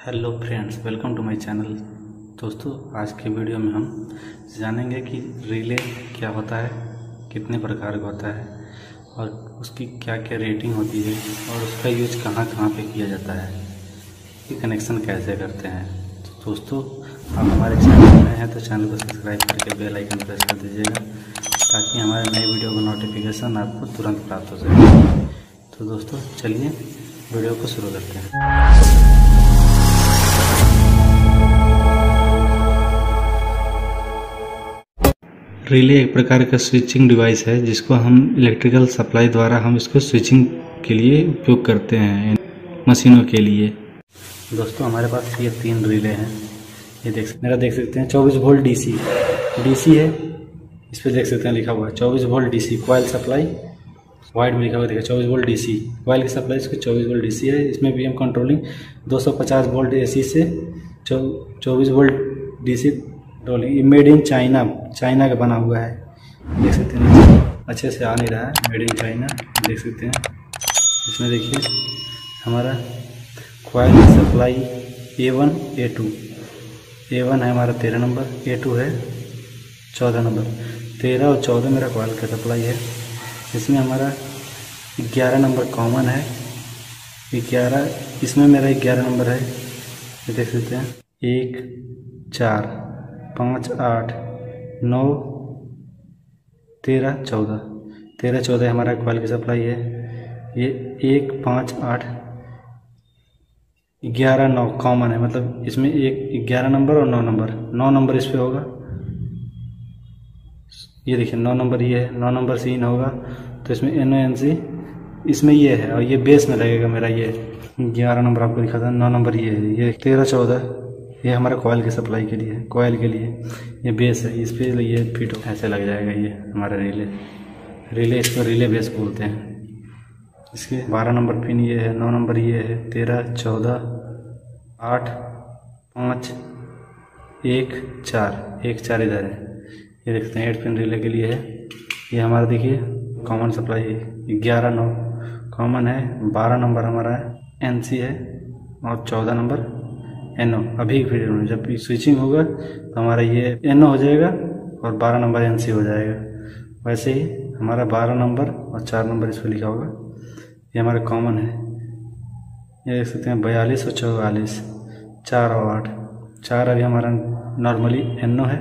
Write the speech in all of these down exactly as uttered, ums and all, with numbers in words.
Hello friends, welcome to my channel. दोस्तों, आज के वीडियो में हम जानेंगे कि रिले क्या होता है, कितने प्रकार का होता है और उसकी क्या क्या रेटिंग होती है और उसका यूज कहाँ कहाँ पे किया जाता है, कि कनेक्शन कैसे करते हैं। तो दोस्तों, आप हमारे चैनल में हैं तो चैनल को सब्सक्राइब करके बेल आइकन प्रेस कर दीजिएगा ताकि हमारे नए वीडियो का नोटिफिकेशन आपको तुरंत प्राप्त हो सके। तो दोस्तों, चलिए वीडियो को शुरू करते हैं। रिले एक प्रकार का स्विचिंग डिवाइस है जिसको हम इलेक्ट्रिकल सप्लाई द्वारा हम इसको स्विचिंग के लिए उपयोग करते हैं मशीनों के लिए। दोस्तों, हमारे पास ये तीन रिले हैं। ये देख मेरा देख सकते हैं चौबीस वोल्ट डीसी डीसी है। इस पर देख सकते हैं लिखा हुआ है चौबीस volt DC coil supply. White में लिखा हुआ देखा चौबीस वोल्ट डीसी कॉइल की सप्लाई, इसको चौबीस वोल्ट डीसी है। इसमें भी हम कंट्रोलिंग दो सौ पचास वोल्ट एसी से चौबीस वोल्ट डीसी रोलिंग। ये मेड इन चाइना चाइना का बना हुआ है, देख सकते हैं। अच्छे से आ नहीं रहा है, मेड इन चाइना देख सकते हैं। इसमें देखिए हमारा coil supply A one A two A one है हमारा तेरह नंबर, ए टू है चौदह नंबर। तेरह और चौदह मेरा कॉइल का सप्लाई है। इसमें हमारा ग्यारह नंबर कॉमन है, ग्यारह इसमें मेरा ग्यारह नंबर है। ये देख सकते हैं एक चार पाँच आठ नौ तेरह चौदह तेरह चौदह हमारा कॉइल की सप्लाई है। ये एक पाँच आठ ग्यारह नौ कॉमन है, मतलब इसमें एक ग्यारह नंबर और नौ नंबर नौ नंबर इस पे होगा। ये देखिए नौ नंबर ये है, नौ नंबर से इन होगा तो इसमें एन ओ एन सी इसमें ये है और ये बेस में लगेगा मेरा। ये ग्यारह नंबर आपको दिखा था, नौ नंबर ये है। ये तेरह चौदह ये हमारा कॉइल की सप्लाई के लिए कॉइल के लिए ये बेस है। इस पर ये फिट ऐसे लग जाएगा। ये हमारा रिले रिले इसको रिले बेस बोलते हैं। इसके बारह नंबर पिन ये है, नौ नंबर ये है, तेरह चौदह आठ पाँच एक चार एक चार इधर है। ये देखते हैं एट पिन रिले के लिए है। ये हमारा देखिए कॉमन सप्लाई है, ग्यारह नौ कॉमन है, बारह नंबर हमारा एन सी है और चौदह नंबर एन ओ। अभी फिर जब स्विचिंग होगा तो हमारा ये एन ओ हो जाएगा और बारह नंबर एन सी हो जाएगा। वैसे ही हमारा बारह नंबर और चार नंबर इस पर लिखा होगा। ये हमारा कॉमन है। ये देख सकते हैं बयालीस और चौवालीस चार और आठ चार अभी हमारा नॉर्मली एन ओ है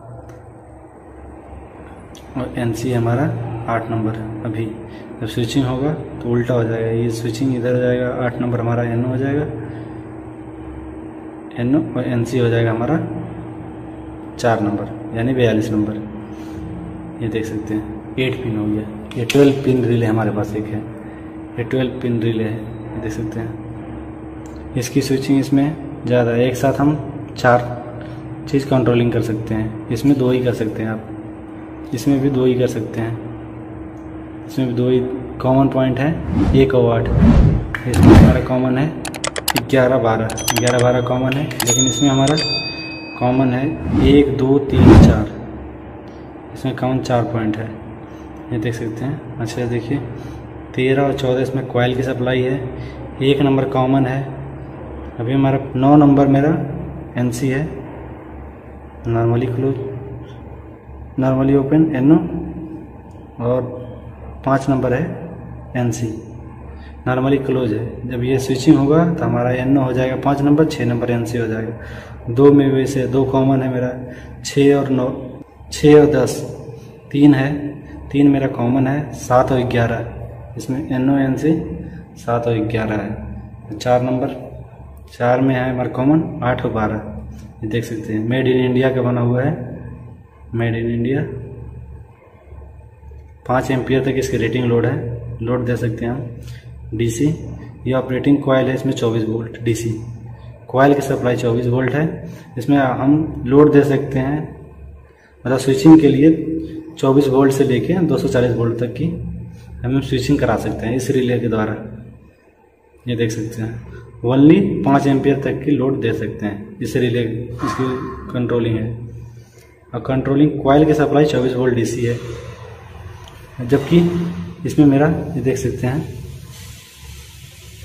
और एन सी हमारा आठ नंबर। अभी जब स्विचिंग होगा तो उल्टा हो जाएगा, ये स्विचिंग इधर जाएगा, आठ नंबर हमारा एन ओ हो जाएगा, एन ओ और एन सी हो जाएगा हमारा चार नंबर यानी बयालीस नंबर। ये देख सकते हैं एट पिन हो गया। ये ट्वेल्व पिन रिले हमारे पास एक है, ये ट्वेल्व पिन रिले है। ये देख सकते हैं इसकी स्विचिंग इसमें ज़्यादा है। एक साथ हम चार चीज़ कंट्रोलिंग कर सकते हैं। इसमें दो ही कर सकते हैं आप, इसमें भी दो ही कर सकते हैं। इसमें भी दो ही कॉमन पॉइंट है, एक और आठ। इसमें हमारा कॉमन है ग्यारह बारह ग्यारह बारह कॉमन है, लेकिन इसमें हमारा कॉमन है एक दो तीन चार। इसमें कॉमन चार पॉइंट है। ये देख सकते हैं। अच्छा देखिए तेरह और चौदह इसमें कॉइल की सप्लाई है, एक नंबर कॉमन है। अभी हमारा नौ नंबर मेरा एन सी है, normally close normally open N O, और पाँच नंबर है एन सी नॉर्मली क्लोज है। जब ये स्विचिंग होगा तो हमारा एन ओ हो जाएगा पाँच नंबर, छः नंबर एन सी हो जाएगा। दो में वैसे दो कॉमन है मेरा, छः और नौ छः और दस तीन है, तीन मेरा कॉमन है, सात और ग्यारह इसमें एन ओ एन सी सात और ग्यारह है। चार नंबर चार में है हमारा कॉमन, आठ और बारह। ये देख सकते हैं मेड इन इंडिया का बना हुआ है, मेड इन इंडिया। पाँच एम्पियर तक इसकी रेटिंग लोड है, लोड दे सकते हैं हम। डीसी ये ऑपरेटिंग कॉइल है, इसमें चौबीस वोल्ट डीसी कॉइल की सप्लाई चौबीस वोल्ट है। इसमें हम लोड दे सकते हैं, मतलब स्विचिंग के लिए चौबीस वोल्ट से लेके दो सौ चालीस वोल्ट तक की हम स्विचिंग करा सकते हैं इस रिले के द्वारा। ये देख सकते हैं ओनली पाँच एम्पियर तक की लोड दे सकते हैं इस रिले, इसकी कंट्रोलिंग है। और कंट्रोलिंग कॉइल की सप्लाई चौबीस वोल्ट डीसी है, जबकि इसमें मेरा ये देख सकते हैं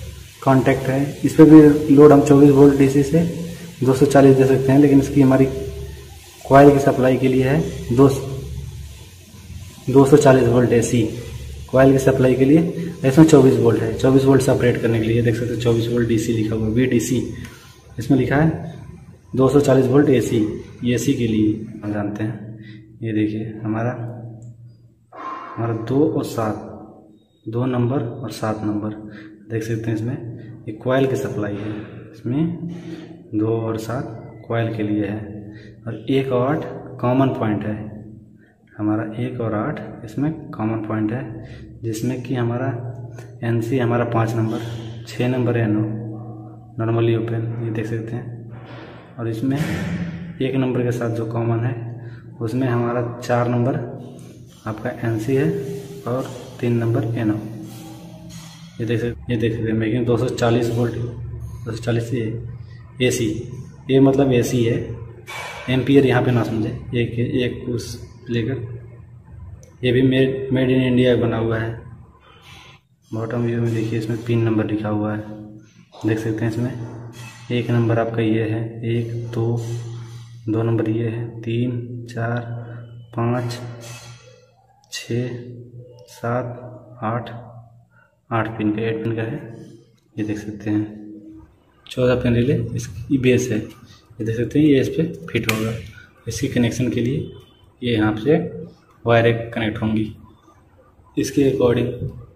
कॉन्टैक्ट है। इस पर भी लोड हम चौबीस वोल्ट डीसी से दो सौ चालीस दे सकते हैं, लेकिन इसकी हमारी कॉइल की सप्लाई के लिए है दो दो सौ चालीस वोल्ट एसी कॉइल की सप्लाई के लिए। इसमें चौबीस वोल्ट है, चौबीस वोल्ट से ऑपरेट करने के लिए देख सकते हैं चौबीस वोल्ट डीसी लिखा हुआ है, वी डीसी। इसमें लिखा है दो सौ चालीस वोल्ट एसी, ये एसी के लिए हम जानते हैं। ये देखिए हमारा हमारा दो और सात, दो नंबर और सात नंबर देख सकते हैं। इसमें एक कॉइल की सप्लाई है, इसमें दो और सात कॉइल के लिए है, और एक और आठ कॉमन पॉइंट है हमारा। एक और आठ इसमें कॉमन पॉइंट है, जिसमें कि हमारा एन सी हमारा पाँच नंबर, छः number N O normally open, ये देख सकते हैं। और इसमें एक नंबर के साथ जो कॉमन है उसमें हमारा चार नंबर आपका एन सी है और तीन नंबर एन ओ। ये देख सकते ये देख सकते हैं मेकिंग दो सौ चालीस वोल्ट, दो सौ चालीस से ए सी, ये मतलब ए सी है, एम्पियर यहाँ पे ना समझे। एक एक उस लेकर ये भी मेड मेड इन इंडिया बना हुआ है। बॉटम व्यू में देखिए इसमें पिन नंबर लिखा हुआ है, देख सकते हैं। इसमें एक नंबर आपका ये है, एक दो दो नंबर ये है, तीन चार पाँच छः सात आठ आठ पिन का, एट पिन का है, ये देख सकते हैं। चौदह पिन रिले इसकी बेस है, ये देख सकते हैं। ये इस पर फिट होगा, इसकी कनेक्शन के लिए ये यहाँ से वायर कनेक्ट होंगी। इसके अकॉर्डिंग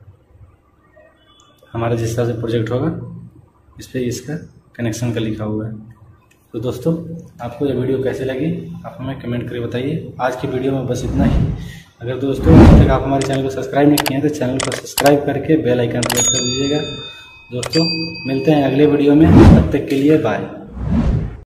हमारा जिस तरह से प्रोजेक्ट होगा इस पर इसका कनेक्शन का लिखा हुआ है। तो दोस्तों आपको ये वीडियो कैसे लगी आप हमें कमेंट करके बताइए। आज की वीडियो में बस इतना ही। अगर दोस्तों अभी तक आप हमारे चैनल को सब्सक्राइब नहीं किए हैं तो चैनल को सब्सक्राइब करके बेल आइकन प्रेस कर दीजिएगा। दोस्तों मिलते हैं अगले वीडियो में, तब तक के लिए बाय।